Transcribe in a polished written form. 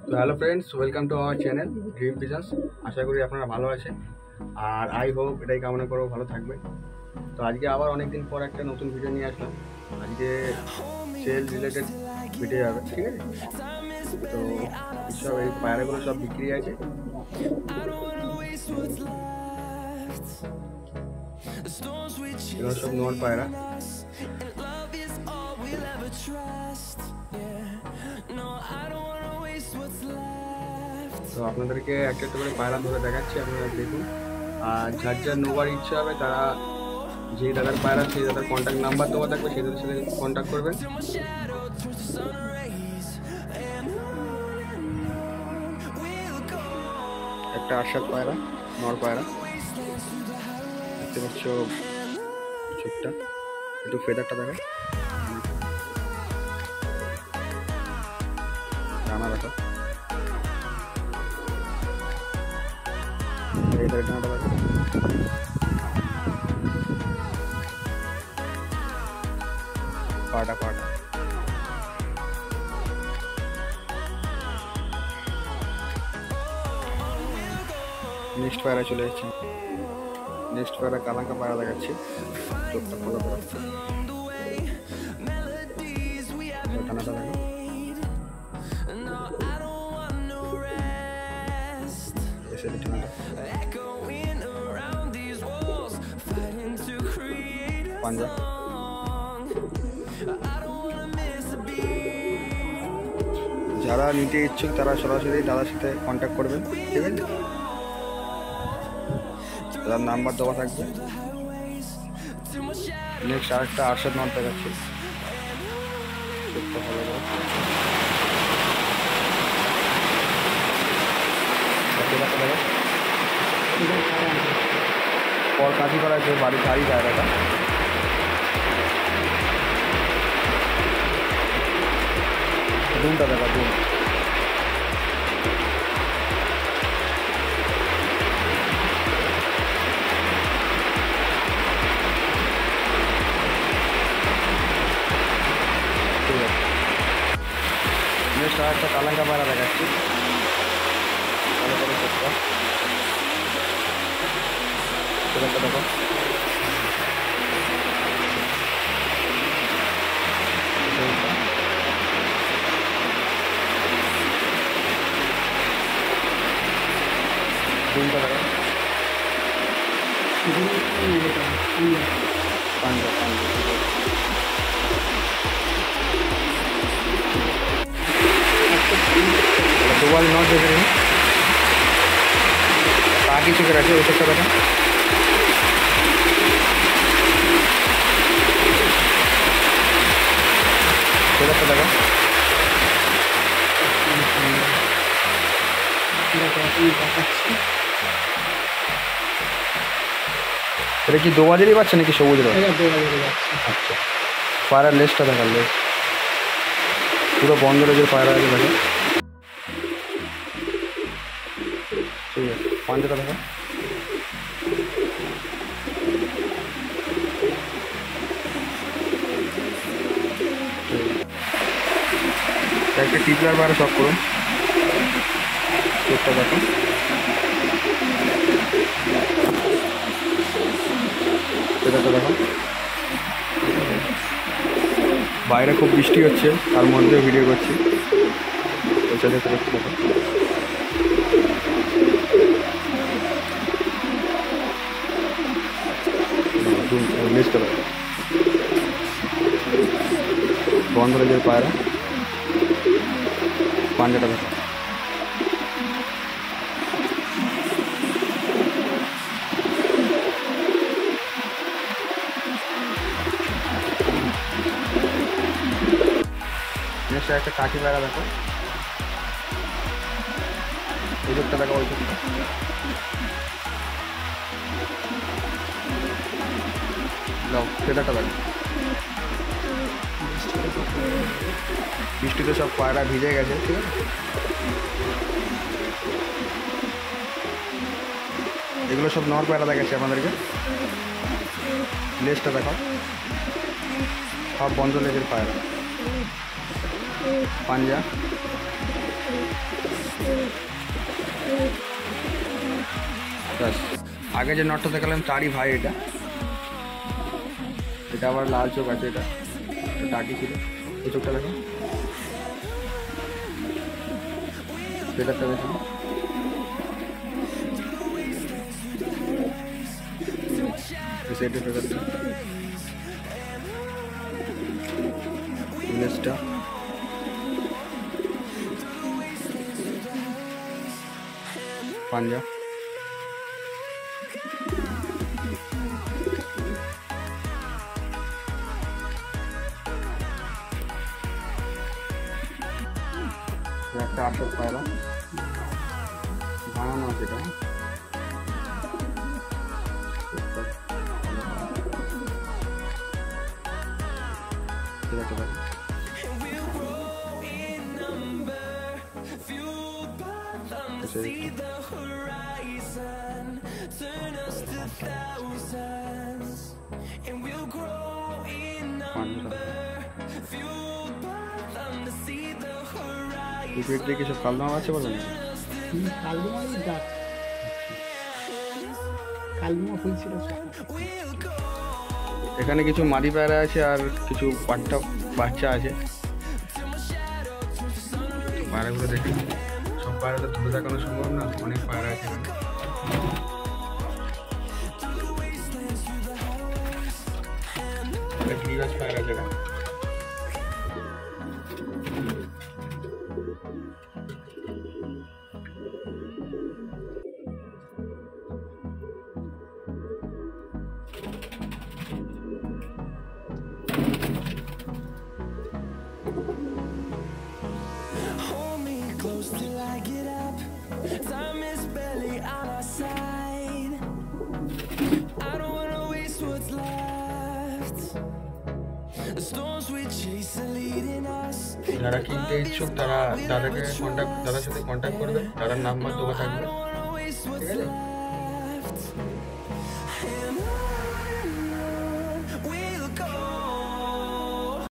তো hello friends, welcome to our channel dream pigeons. আশা করি আপনারা ভালো আছেন আর আই হোপ এটাই কামনা করবো ভালো থাকবে। তো আজকে আবার অনেকদিন পর একটা নতুন ভিডিও নিয়ে আসলাম। আজকে সেল রিলেটেড ভিডিও হবে, ঠিক আছে? তো সব এই পায়রাগুলো সব বিক্রি আছে। এগুলো সব নর পায়রা। তো আপনাদেরকে একটা একটা করে পায়রা ধরে দেখাচ্ছি, আপনারা দেখুন। আর যার যার নেওয়ার ইচ্ছা হবে তারা যে দাদার পায়রা সেই দাদার কন্ট্যাক্ট নাম্বার দেওয়া থাকবে, সেই দাদার সাথে কন্ট্যাক্ট করবেন। একটা আরশাদ পায়রা, নর পায়রা দেখতে পাচ্ছ, চোখটা একটু ফেদারটা দেখা, ডানা দেখা, ডানাটা দেখা, পাটা পাটা নেক্সট পায়রা চলে যাচ্ছে। নেক্সট পায়রা কালাঙ্কা পায়রা দেখাচ্ছি, চোখটা ফলো করা, ডানাটা দেখা, পাঞ্জা। যারা নিতে ইচ্ছুক তারা সরাসরি দাদার সাথে কন্ট্যাক্ট করবেন, ঠিক আছে? তার নাম্বার দেওয়া থাকবে। নেক্সট আরেকটা আরশাদ নট দেখাচ্ছি, পর কাঁচি করা আছে বাড়ি গাড়ি জায়গাটা। দুমটা দেখা, দুম নেক্সট আর একটা কালাঙ্কা পায়রা দেখাচ্ছি, দেখো দুমটা দেখা, পাঞ্জা পাঞ্জা দুবার নট দেখে নিন। বাকি চোখের আছে ওই চোখটা দেখা, সেটা দেখা, এটা কি দোবাজেরই পাচ্ছে নাকি সবুজের? আচ্ছা, পায়রার লেজটা দেখা, লেজ পুরো বন্ধ লেজের পায়রা আছে দেখা, ঠিক আছে? পাঞ্জাটা দেখা, একটা টিপলার পায়রা শখ করুন, চোখটা দেখো, সেটা দেখো। বাইরে খুব বৃষ্টি হচ্ছে, তার মধ্যে ভিডিও করছি, ওইটা দেখতে পাচ্ছি দেখো। লেজটা দেখো, বন্ধ লেজের পায়রা, পাঞ্জাটা দেখো। নেক্সট একটা কাঠি পায়রা দেখো, ওই চোখটা দেখো, ওই চোখটা সেটাটা দেখো। বৃষ্টিতে সব পায়রা ভিজে গেছে, ঠিক আছে? এগুলো সব নর পায়রা দেখাচ্ছে আমাদেরকে। লেজটা দেখাও, সব বন্ধ লেজের পায়রা, পাঞ্জা আগে যে নটটা দেখালাম তারই ভাই এটা। এটা আবার লাল চোখ আছে, এটা টাকি ছিল। এই চোখটা দেখো, ফেদারটা দেখো, সেটা ফেদারটা, লেজটা, পাঞ্জা, একটা আরশাদ পায়রা বানানো আছে এটা। সব কালদমা আছে বলো না? এখানে কিছু মাদি পায়রা আছে আর কিছু পাট্টা বাচ্চা আছে। পায়রাগুলো দেখি, সব পায়রা তো ধরে দেখানো সম্ভব না, অনেক পায়রা আছে এখানে। গিরিবাজ পায়রা আছে এখানে। যারা কিনতে ইচ্ছুক তারা দাদার সাথে কন্ট্যাক্ট করবে, দাদার নাম্বার দেওয়া থাকবে, ঠিক আছে?